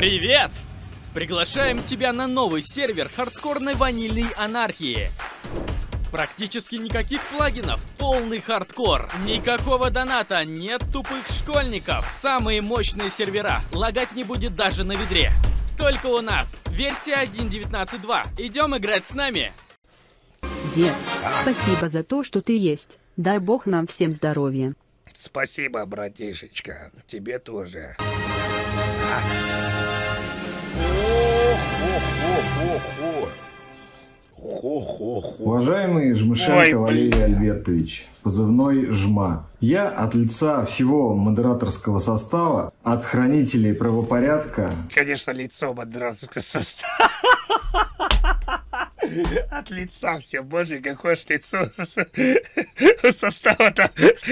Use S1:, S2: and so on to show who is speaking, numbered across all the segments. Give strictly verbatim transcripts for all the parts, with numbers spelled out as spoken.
S1: Привет! Приглашаем тебя на новый сервер хардкорной ванильной анархии. Практически никаких плагинов, полный хардкор. Никакого доната, нет тупых школьников. Самые мощные сервера, лагать не будет даже на ведре. Только у нас. Версия один девятнадцать два. Идем играть с нами.
S2: Дед, спасибо за то, что ты есть. Дай бог нам всем здоровья.
S3: Спасибо, братишечка. Тебе тоже.
S4: Уважаемый Жмышенко Валерий Альбертович, позывной Жма. Я от лица всего модераторского состава, от хранителей правопорядка...
S3: Конечно, лицо модераторского состава. От лица все, боже, какое ж лицо состава-то.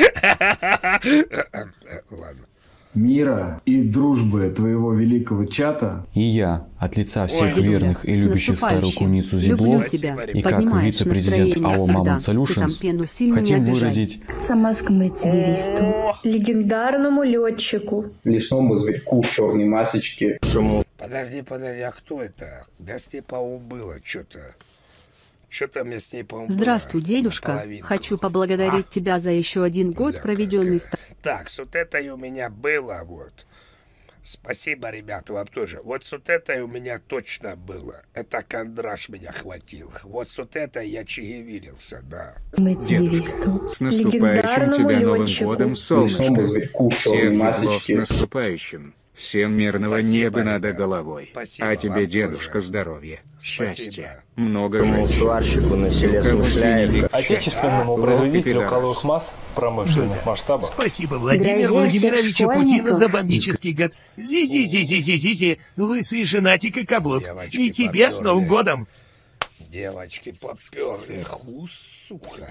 S3: Ладно.
S4: Мира и дружбы твоего великого чата.
S5: И я, от лица всех
S2: Ой,
S5: верных и любящих старую куницу Зибло, и как вице-президент АО Мамонт Солюшенс, хотим выразить
S6: самарскому рецидивисту, легендарному летчику,
S7: лесному зверьку в черной масочке. Шуму.
S3: Подожди, подожди, а кто это? Я с ней, по-моему, было что-то. Что-то мне с ней, по-моему,
S2: Здравствуй, дедушка. Хочу поблагодарить а? тебя за еще один год, Бляка. проведенный с...
S3: Так, вот это и у меня было, вот. Спасибо, ребята, вам тоже. Вот вот это и у меня точно было. Это Кондраш меня хватил. Вот вот это я чаевилился, да.
S6: Дедушка,
S8: с наступающим тебя Новым годом, солнышко. Всех Зиблов с наступающим. Всем мирного Спасибо, неба ребят. над головой. Спасибо, а тебе, дедушка, тоже. здоровья, счастья, много жизни.
S9: Отечественному производителю коловых масс в промышленных масштабах.
S10: Спасибо, Владимир Владимировичу Путину за бомбический год. Зи-зи-зи-зи-зи-зи, лысый женатик и каблук. Девочки и тебе поперли. С Новым годом.
S3: Девочки поперли, ху, сука.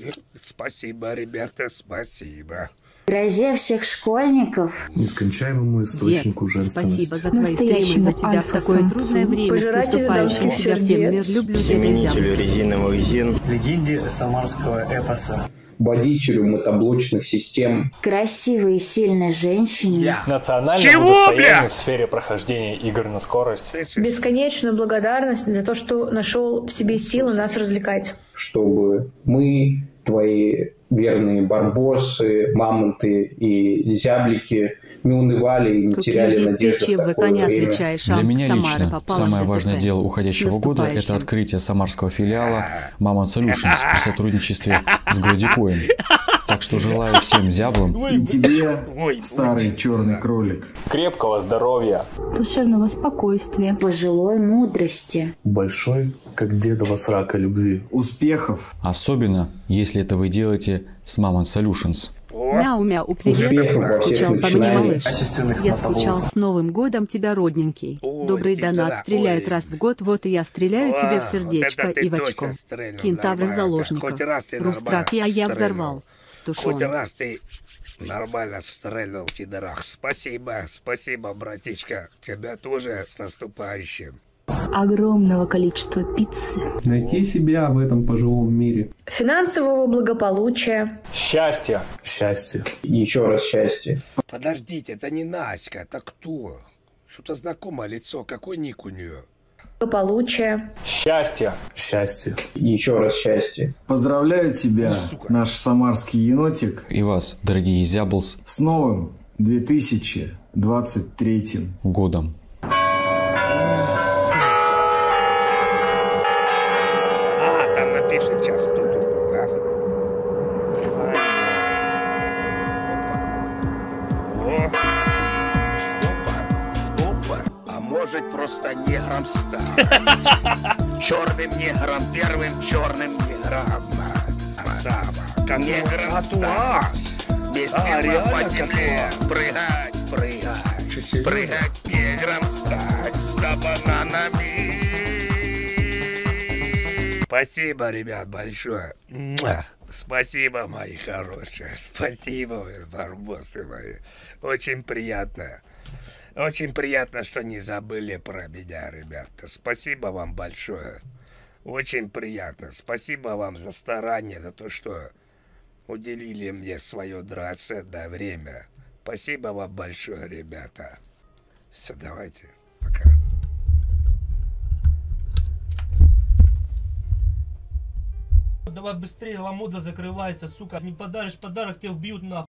S3: Спасибо, ребята, спасибо.
S11: Грозе всех школьников.
S12: Нескончаемому источнику
S2: Дед,
S12: женственности.
S2: Спасибо за твои стримы, за тебя в такое трудное время. С наступающим тебя всем мир. Люблю тебя,
S7: резиновых зин.
S13: Легенде самарского эпоса.
S7: Водителю мотоблочных систем.
S11: Красивой и сильной женщине.
S9: Yeah. Национальному достоянию в сфере прохождения игр на скорость.
S6: Бесконечную благодарность за то, что нашел в себе силы нас развлекать.
S7: Чтобы мы, твои верные барбосы, мамонты и зяблики не унывали и не теряли надежды в такое время.
S5: Для меня лично самое важное дело уходящего года – это открытие самарского филиала Мамонт Солюшенс при сотрудничестве с Гладикоем. Так что желаю всем зяблам
S4: и тебе, старый черный кролик,
S9: крепкого здоровья,
S6: душевного спокойствия,
S11: пожилой мудрости,
S12: большой, как дедова срака, любви,
S4: успехов,
S5: особенно если это вы делаете с Мамонт Солюшенс.
S2: Мяу-мяу, привет. Скучал по мне, малыш. Я скучал с Новым годом тебя, родненький. Добрый донат стреляет раз в год, вот и я стреляю тебе в сердечко и в очко. Кентавров заложников. Рустраки, а я взорвал.
S3: Хоть раз ты нормально стрельнул, тидорах. Спасибо, спасибо, братишка. Тебя тоже с наступающим.
S6: Огромного количества пиццы.
S12: Найти себя в этом пожилом мире.
S6: Финансового благополучия.
S9: Счастья.
S12: Счастье.
S7: Еще раз счастье.
S3: Подождите, это не Наська, это кто? Что-то знакомое лицо, какой ник у нее?
S6: Благополучия.
S9: Счастье.
S12: Счастье.
S7: Еще раз счастье.
S4: Поздравляю тебя, ну, наш самарский енотик.
S5: И вас, дорогие зяблс,
S4: с новым две тысячи двадцать третьим
S5: годом.
S3: А, там напишет сейчас, кто тут был, да? Может просто негром стать. Черным негром, первым черным негром. Сама. Негром стать. Без дела по земле. Прыгать, прыгать. Прыгать, негром стать. За бананами. Спасибо, ребят, большое. Спасибо, мои хорошие. Спасибо, барбосы мои. Очень приятно. Очень приятно, что не забыли про меня, ребята. Спасибо вам большое. Очень приятно. Спасибо вам за старание, за то, что уделили мне свое драгоценное время. Спасибо вам большое, ребята. Все, давайте.
S14: давай быстрее, ламода закрывается, сука. Не подаришь подарок, тебя вбьют нахуй.